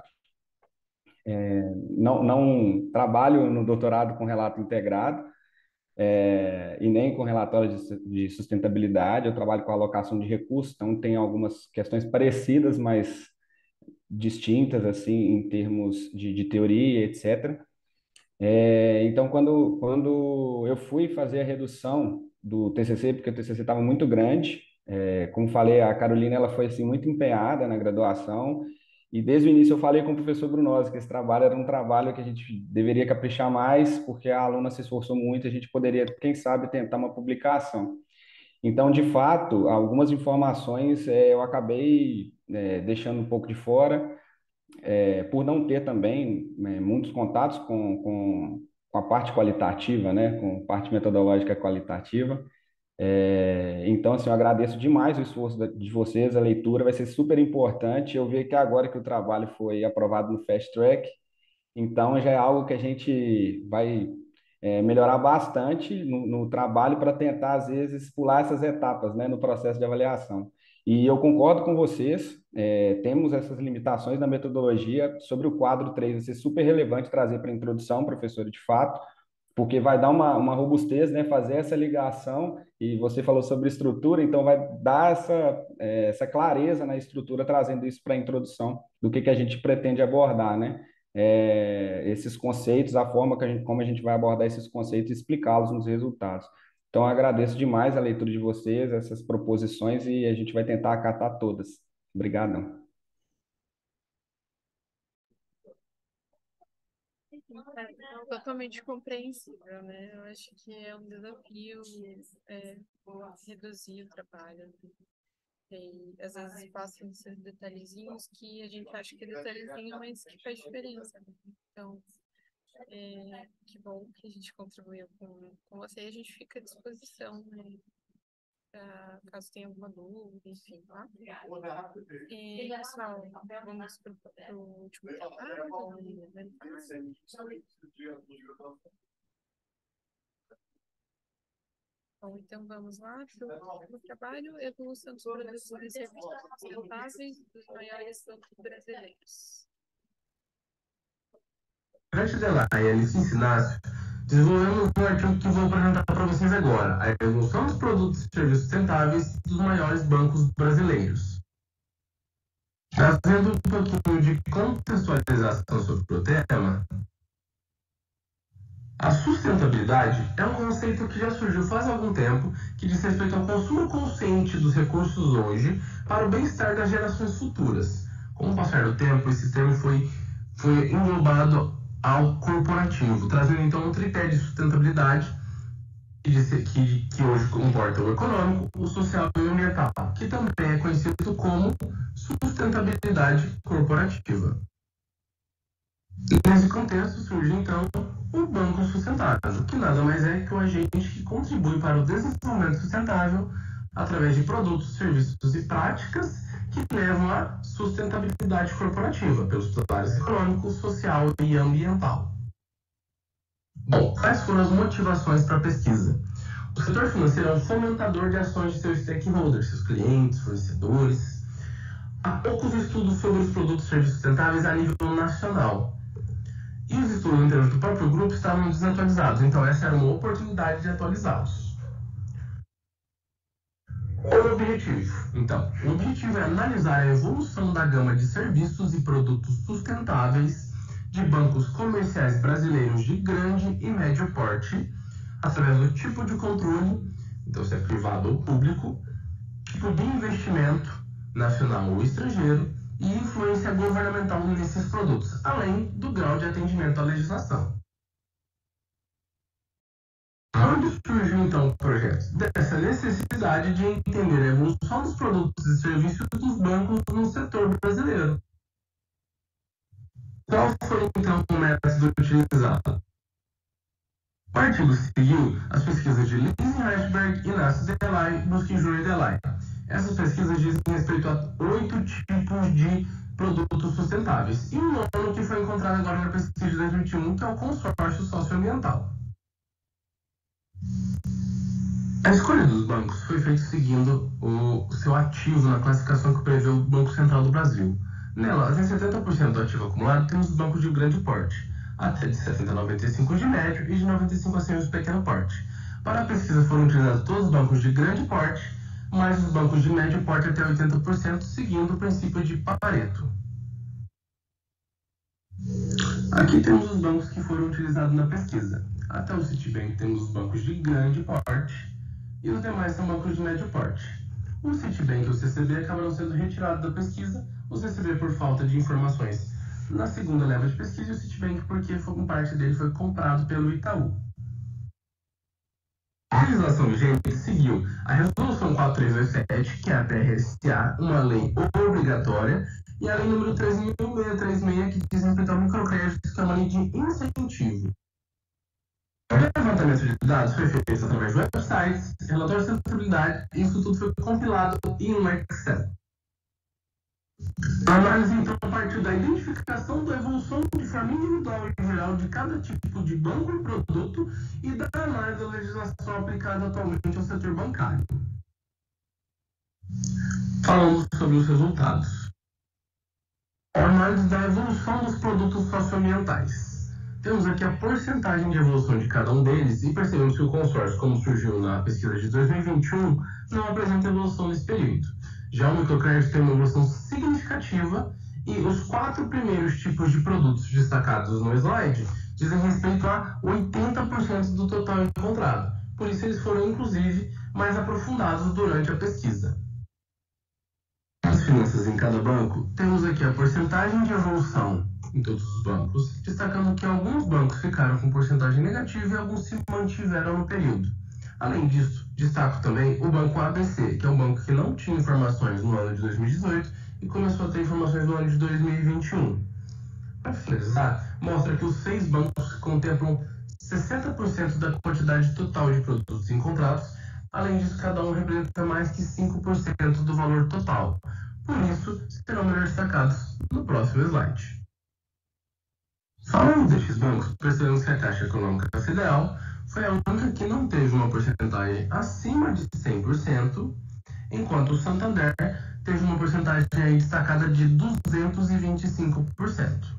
Não trabalho no doutorado com relato integrado, e nem com relatório de sustentabilidade, eu trabalho com alocação de recursos, então tem algumas questões parecidas, mas distintas, assim, em termos de teoria, etc. Então, quando eu fui fazer a redução do TCC, porque o TCC estava muito grande, como falei, a Carolina ela foi assim, muito empenhada na graduação, e desde o início eu falei com o professor Brunozzi que esse trabalho era um trabalho que a gente deveria caprichar mais, porque a aluna se esforçou muito, a gente poderia, quem sabe, tentar uma publicação. Então, de fato, algumas informações eu acabei deixando um pouco de fora, por não ter também muitos contatos com a parte qualitativa, né, com a parte metodológica qualitativa. Então, assim, eu agradeço demais o esforço de vocês, a leitura vai ser super importante. Eu vejo que agora que o trabalho foi aprovado no Fast Track, então já é algo que a gente vai melhorar bastante no trabalho para tentar, às vezes, pular essas etapas, né, no processo de avaliação. E eu concordo com vocês, temos essas limitações na metodologia. Sobre o quadro 3 vai ser super relevante trazer para a introdução, professor, de fato, porque vai dar uma robustez, né, fazer essa ligação, e você falou sobre estrutura, então vai dar essa clareza na estrutura, trazendo isso para a introdução do que a gente pretende abordar, né? Esses conceitos, a forma como a gente vai abordar esses conceitos e explicá-los nos resultados. Então, eu agradeço demais a leitura de vocês, essas proposições, e a gente vai tentar acatar todas. Obrigadão. Totalmente compreensível, né? Eu acho que é um desafio reduzir o trabalho. E às vezes passam esses detalhezinhos que a gente acha que é detalhezinho, mas que faz diferença, né? Então, que bom que a gente contribuiu com você e a gente fica à disposição, né? Caso tenha alguma dúvida, enfim, tá? E, pessoal, vamos para o último trabalho. Bom, então vamos lá para o trabalho. Evolução dos produtos e serviços sustentáveis dos maiores bancos brasileiros. Durante a e Alice Inácio, desenvolvemos um artigo que vou apresentar para vocês agora, a evolução dos produtos e serviços sustentáveis dos maiores bancos brasileiros. Trazendo um pouquinho de contextualização sobre o tema, a sustentabilidade é um conceito que já surgiu faz algum tempo, que diz respeito ao consumo consciente dos recursos hoje para o bem-estar das gerações futuras. Com o passar do tempo, esse termo foi englobado ao corporativo, trazendo então um tripé de sustentabilidade que hoje comporta o econômico, o social e o ambiental, que também é conhecido como sustentabilidade corporativa. Nesse contexto surge então o Banco Sustentável, que nada mais é que um agente que contribui para o desenvolvimento sustentável através de produtos, serviços e práticas que levam à sustentabilidade corporativa, pelos pilares econômico, social e ambiental. Bom, quais foram as motivações para a pesquisa? O setor financeiro é um fomentador de ações de seus stakeholders, seus clientes, fornecedores. Há poucos estudos sobre os produtos e serviços sustentáveis a nível nacional. E os estudos em termos do próprio grupo estavam desatualizados, então essa era uma oportunidade de atualizá-los. O objetivo. Então, o objetivo é analisar a evolução da gama de serviços e produtos sustentáveis de bancos comerciais brasileiros de grande e médio porte, através do tipo de controle, então se é privado ou público, tipo de investimento, nacional ou estrangeiro, e influência governamental nesses produtos, além do grau de atendimento à legislação. Onde surgiu então o projeto? Dessa necessidade de entender a evolução dos produtos e serviços dos bancos no setor brasileiro. Qual foi então o método utilizado? O artigo seguiu as pesquisas de Lise Reichberg, Inácio Delay, Busquinjur e Delay. Essas pesquisas dizem respeito a 8 tipos de produtos sustentáveis e um nono que foi encontrado agora na pesquisa de 2021, que é o consórcio socioambiental. A escolha dos bancos foi feita seguindo o seu ativo na classificação que prevê o Banco Central do Brasil. Nela, até 70% do ativo acumulado temos os bancos de grande porte, até de 70 a 95 de médio e de 95 a 100 de pequeno porte. Para a pesquisa foram utilizados todos os bancos de grande porte, mais os bancos de médio porte até 80%, seguindo o princípio de Pareto. Aqui temos os bancos que foram utilizados na pesquisa. Até o Citibank temos os bancos de grande porte e os demais são bancos de médio porte. O Citibank e o CCB acabaram sendo retirados da pesquisa, o CCB por falta de informações na segunda leva de pesquisa e o Citibank porque parte dele foi comprado pelo Itaú. A legislação vigente seguiu a Resolução 4327, que é a PRSA, uma lei obrigatória, e a lei número 3.636, que diz respeito ao microcrédito, que é uma lei de incentivo. O levantamento de dados foi feito através de websites, relatórios de sustentabilidade, e isso tudo foi compilado em um Excel. A análise, então, partiu da identificação da evolução de forma individual e geral de cada tipo de banco e produto e da análise da legislação aplicada atualmente ao setor bancário. Falamos sobre os resultados. A análise da evolução dos produtos socioambientais. Temos aqui a porcentagem de evolução de cada um deles e percebemos que o consórcio, como surgiu na pesquisa de 2021, não apresenta evolução nesse período. Já o microcrédito tem uma evolução significativa e os 4 primeiros tipos de produtos destacados no slide dizem respeito a 80% do total encontrado. Por isso eles foram, inclusive, mais aprofundados durante a pesquisa. As finanças em cada banco, temos aqui a porcentagem de evolução em todos os bancos, destacando que alguns bancos ficaram com porcentagem negativa e alguns se mantiveram no período. Além disso, destaco também o Banco ABC, que é um banco que não tinha informações no ano de 2018 e começou a ter informações no ano de 2021. Para finalizar, mostra que os 6 bancos contemplam 60% da quantidade total de produtos encontrados. Além disso, cada um representa mais que 5% do valor total. Por isso, serão melhor destacados no próximo slide. Falando destes bancos, percebemos que a Caixa Econômica Federal foi a única que não teve uma porcentagem acima de 100%, enquanto o Santander teve uma porcentagem destacada de 225%.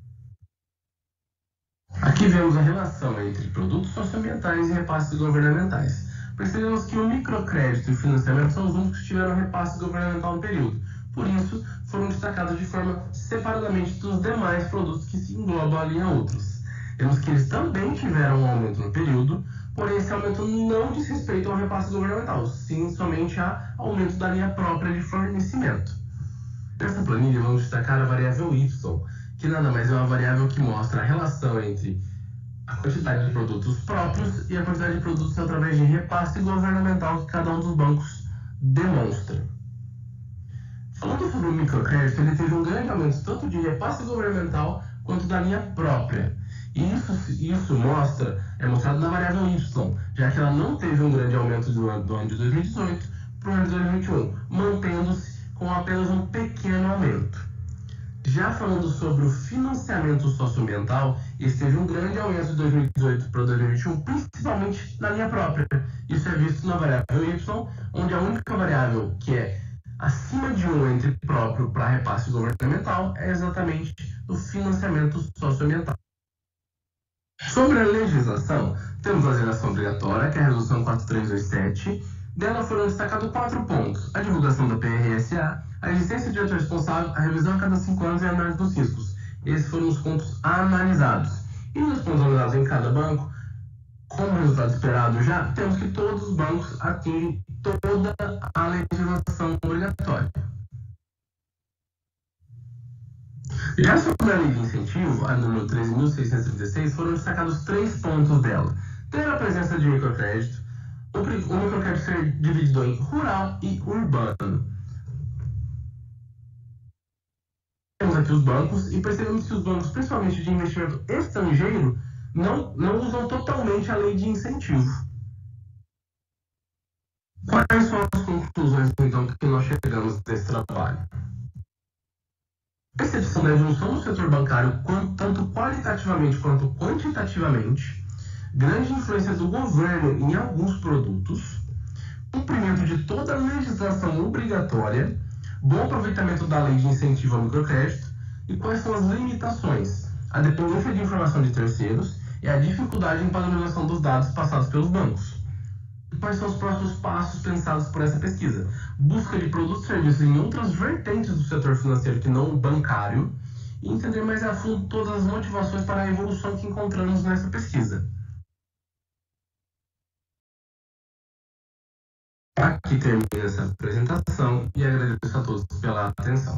Aqui vemos a relação entre produtos socioambientais e repasses governamentais. Percebemos que o microcrédito e o financiamento são os únicos que tiveram repasse governamental no período. Por isso, foram destacados de forma separadamente dos demais produtos que se englobam ali a outros. Vemos que eles também tiveram um aumento no período, porém esse aumento não diz respeito ao repasse governamental, sim somente a aumento da linha própria de fornecimento. Nessa planilha, vamos destacar a variável Y, que nada mais é uma variável que mostra a relação entre a quantidade de produtos próprios e a quantidade de produtos através de repasse governamental que cada um dos bancos demonstra. Falando sobre o microcrédito, ele teve um grande aumento tanto de repasse governamental quanto da linha própria. E isso é mostrado na variável Y, já que ela não teve um grande aumento do ano de 2018 para o ano de 2021, mantendo-se com apenas um pequeno aumento. Já falando sobre o financiamento socioambiental, esse teve um grande aumento de 2018 para 2021, principalmente na linha própria. Isso é visto na variável Y, onde a única variável que é acima de 1 entre próprio para repasse governamental é exatamente o financiamento socioambiental. Sobre a legislação, temos a legislação obrigatória, que é a Resolução 4327. Dela foram destacados 4 pontos: a divulgação da PRSA, a existência de diretor responsável, a revisão a cada 5 anos e a análise dos riscos. Esses foram os pontos analisados. E nos pontos analisados em cada banco, como resultado esperado já, temos que todos os bancos atingem toda a legislação obrigatória. Já sobre a lei de incentivo, a número 13.636, foram destacados 3 pontos dela. Ter a presença de microcrédito, o microcrédito ser dividido em rural e urbano. Temos aqui os bancos e percebemos que os bancos, principalmente de investimento estrangeiro, não usam totalmente a lei de incentivo. Quais são as conclusões, então, que nós chegamos desse trabalho? Percepção da evolução do setor bancário, tanto qualitativamente quanto quantitativamente, grande influência do governo em alguns produtos, cumprimento de toda a legislação obrigatória, bom aproveitamento da lei de incentivo ao microcrédito e quais são as limitações, a dependência de informação de terceiros e a dificuldade em padronização dos dados passados pelos bancos. E quais são os próximos passos pensados por essa pesquisa? Busca de produtos e serviços em outras vertentes do setor financeiro que não o bancário e entender mais a fundo todas as motivações para a evolução que encontramos nessa pesquisa. Aqui termina essa apresentação e agradeço a todos pela atenção.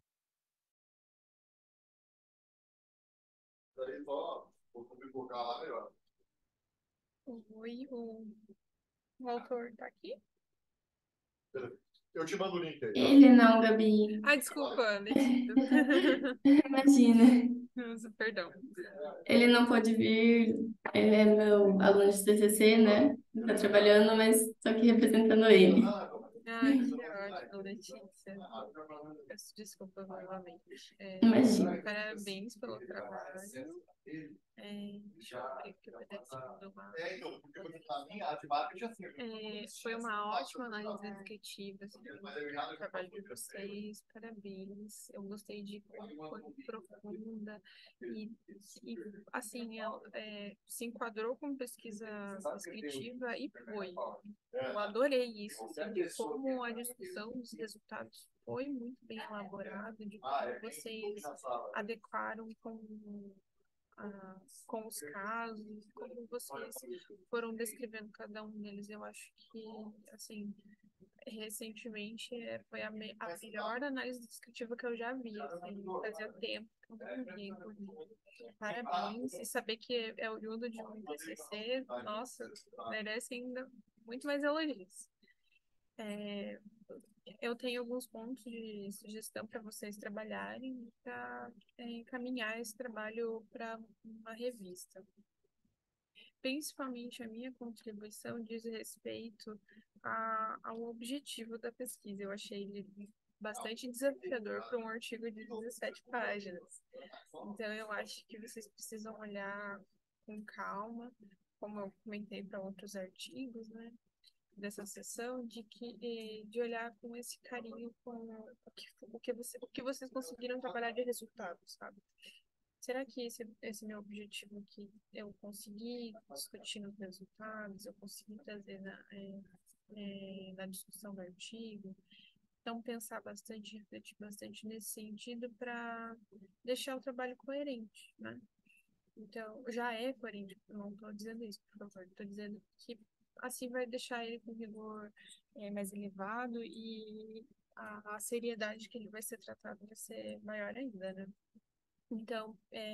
Oi, o autor tá aqui? Eu te mando o link aí. Ele não, Gabi. Ah, desculpa, Letícia. Imagina. Perdão. Ele não pôde vir, ele é meu aluno de TCC, né? Tá trabalhando, mas tô aqui representando ele. Ai, que ótimo, Letícia. Peço desculpa novamente. Imagina. Parabéns pelo trabalho. Deixa eu abrir aqui o PDF do mapa. Foi uma ótima análise executiva, assim, o trabalho de vocês, parabéns. Eu gostei de como foi profunda e assim, se enquadrou como pesquisa descritiva e foi. Eu adorei isso, assim, de como a discussão dos resultados foi muito bem elaborada, de como vocês adequaram com os casos, como vocês foram descrevendo cada um deles. Eu acho que, assim, recentemente foi a melhor análise descritiva que eu já vi, assim, fazia tempo que eu não vi, inclusive. Parabéns, e saber que é oriundo de um TCC, nossa, merece ainda muito mais elogios. Eu tenho alguns pontos de sugestão para vocês trabalharem, para encaminhar esse trabalho para uma revista. Principalmente a minha contribuição diz respeito ao objetivo da pesquisa. Eu achei ele bastante desafiador para um artigo de 17 páginas. Então, eu acho que vocês precisam olhar com calma, como eu comentei para outros artigos, né, dessa sessão, de olhar com esse carinho com o que vocês conseguiram trabalhar de resultado, sabe? Será que esse meu objetivo aqui eu consegui discutir nos resultados, eu consegui trazer na discussão do artigo? Então, pensar bastante, refletir bastante nesse sentido para deixar o trabalho coerente, né? Então, já é coerente, eu não estou dizendo isso, por favor, estou dizendo que assim vai deixar ele com rigor mais elevado e a seriedade que ele vai ser tratado vai ser maior ainda, né? Então,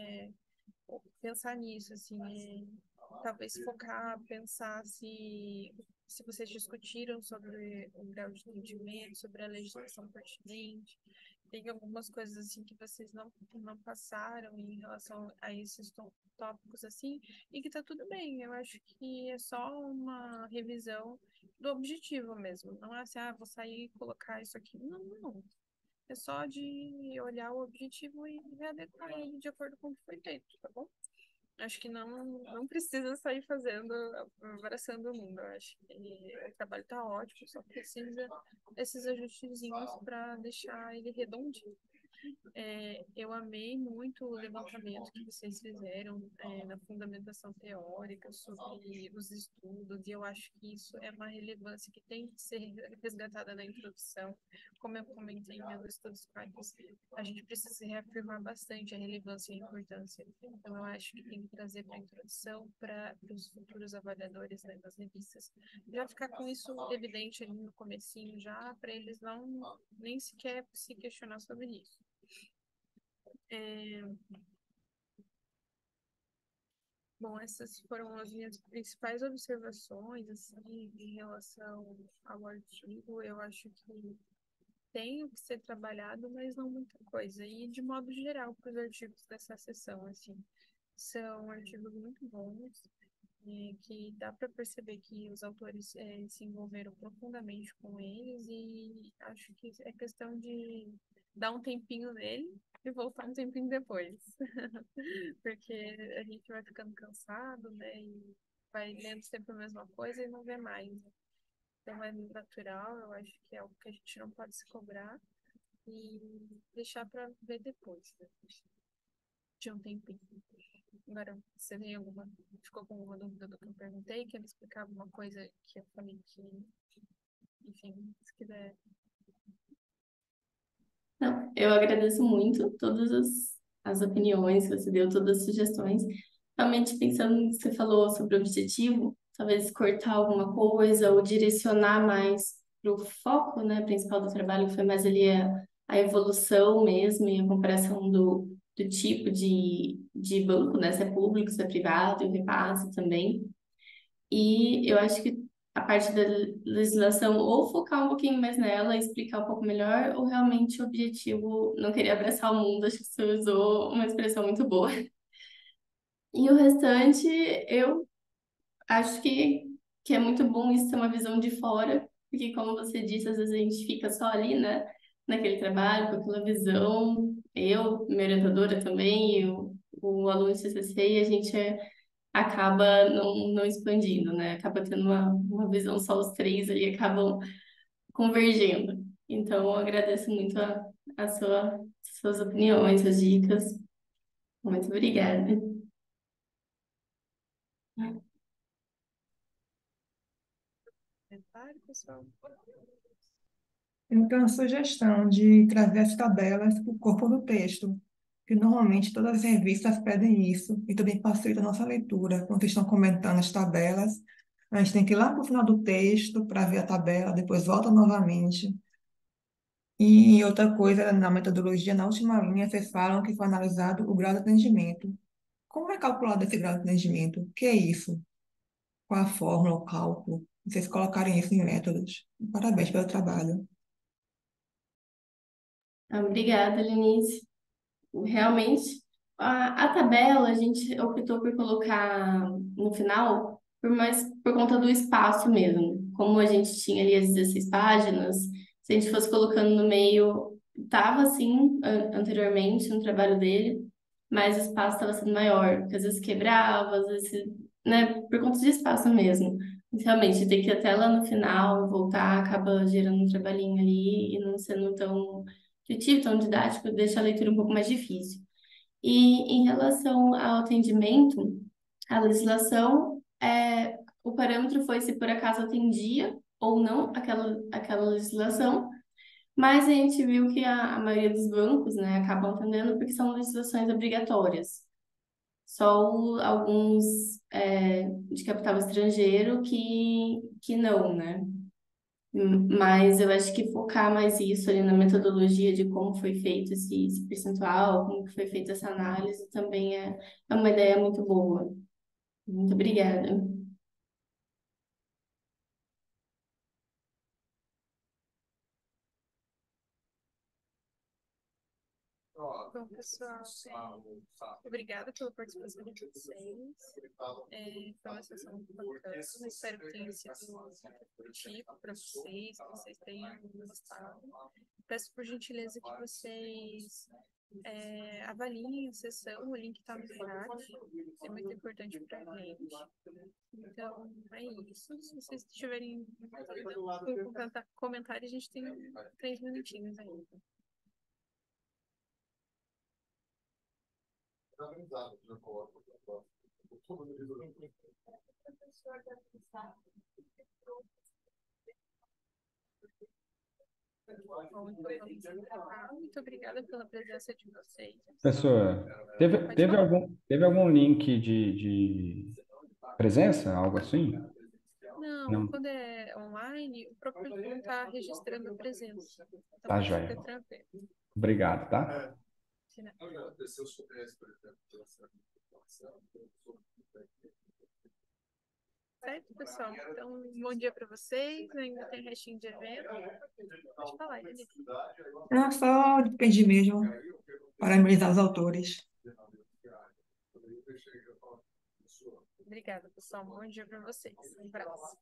pensar nisso, assim, talvez focar, pensar se vocês discutiram sobre o grau de entendimento, sobre a legislação pertinente, tem algumas coisas, assim, que vocês não passaram em relação a esses tópicos, assim, e que tá tudo bem, eu acho que é só uma revisão do objetivo mesmo, não é assim, vou sair e colocar isso aqui, não, não. É só de olhar o objetivo e readequar ele de acordo com o que foi feito, tá bom? Acho que não precisa sair fazendo, abraçando o mundo. Eu acho que o trabalho tá ótimo, só precisa desses ajustezinhos para deixar ele redondinho. Eu amei muito o levantamento que vocês fizeram na fundamentação teórica sobre os estudos, e eu acho que isso é uma relevância que tem que ser resgatada na introdução. Como eu comentei em meus estudos práticos, a gente precisa reafirmar bastante a relevância e a importância. Então, eu acho que tem que trazer para a introdução, para os futuros avaliadores, né, das revistas, já ficar com isso evidente ali no comecinho, já para eles não nem sequer se questionar sobre isso. Bom, essas foram as minhas principais observações, assim, em relação ao artigo. Eu acho que tem o que ser trabalhado, mas não muita coisa. E, de modo geral, para os artigos dessa sessão, assim, são artigos muito bons, que dá para perceber que os autores se envolveram profundamente com eles, e acho que é questão de dar um tempinho nele e voltar um tempinho depois. Porque a gente vai ficando cansado, né? E vai lendo sempre a mesma coisa e não vê mais. Então é natural, eu acho que é algo que a gente não pode se cobrar e deixar para ver depois, né? De um tempinho. Agora, você ficou com alguma dúvida do que eu perguntei? Quer me explicar alguma coisa que eu falei que, enfim, se quiser. Não, eu agradeço muito todas as opiniões que você deu, todas as sugestões. Realmente pensando no que você falou sobre o objetivo, talvez cortar alguma coisa ou direcionar mais para o foco, né, principal do trabalho, que foi mais ali a evolução mesmo e a comparação do tipo de banco, né, se é público, se é privado, e o repasse também. E eu acho que a parte da legislação, ou focar um pouquinho mais nela, explicar um pouco melhor, ou realmente o objetivo não querer abraçar o mundo, acho que você usou uma expressão muito boa. E o restante, eu acho que é muito bom isso ter uma visão de fora, porque como você disse, às vezes a gente fica só ali, né, naquele trabalho, com aquela visão, minha orientadora também, e o aluno de CCC, e a gente acaba não expandindo, né? Acaba tendo uma visão, só os três ali acabam convergendo. Então, eu agradeço muito suas opiniões, suas dicas. Muito obrigada. Comentário, pessoal? Eu tenho a sugestão de trazer as tabelas para o corpo do texto, que normalmente todas as revistas pedem isso, e também facilita a nossa leitura, quando vocês estão comentando as tabelas, A gente tem que ir lá para o final do texto para ver a tabela, depois volta novamente. E outra coisa, na metodologia, na última linha, vocês falam que foi analisado o grau de atendimento. Como é calculado esse grau de atendimento? O que é isso? Qual a fórmula, o cálculo? Vocês colocarem isso em métodos. Parabéns pelo trabalho. Obrigada, Lenice. Realmente, a tabela a gente optou por colocar no final, por conta do espaço mesmo. Como a gente tinha ali as 16 páginas, se a gente fosse colocando no meio, estava assim anteriormente no trabalho dele, mas o espaço estava sendo maior, porque às vezes quebrava, às vezes, né, por conta de espaço mesmo. Mas, realmente, ter que ir até lá no final, voltar, acaba gerando um trabalhinho ali e não sendo tão intuitivo, tão didático, deixa a leitura um pouco mais difícil. E em relação ao atendimento, a legislação, o parâmetro foi se por acaso atendia ou não aquela legislação, mas a gente viu que a maioria dos bancos, né, acabam atendendo porque são legislações obrigatórias. Só alguns de capital estrangeiro que não, né? Mas eu acho que focar mais isso ali na metodologia de como foi feito esse percentual, como que foi feita essa análise, também é uma ideia muito boa. Muito obrigada. Bom, pessoal, obrigada pela participação de vocês. Foi uma sessão muito bacana. Espero que tenha sido produtivo para vocês, que vocês tenham gostado. Peço por gentileza que vocês avaliem a sessão, o link está no chat, é muito importante para a gente. Então, é isso. Se vocês tiverem comentário, a gente tem 3 minutinhos ainda. Bom, então vamos encerrar. Muito obrigada pela presença de vocês. Professor, Pode falar. teve algum link de presença, algo assim? Não, Não, quando é online, o próprio não está registrando a presença. Então tá fica joia. tranquilo. Obrigado, tá? Certo, pessoal? Então, um bom dia para vocês. Ainda tem restinho de evento. Pode falar, Edith. Não, só depende mesmo, parabenizar os autores. Obrigada, pessoal. Um bom dia para vocês. Um abraço.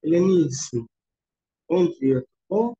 Helenice, bom dia, tudo bom?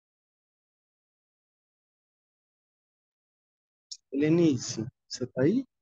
Helenice, você tá aí?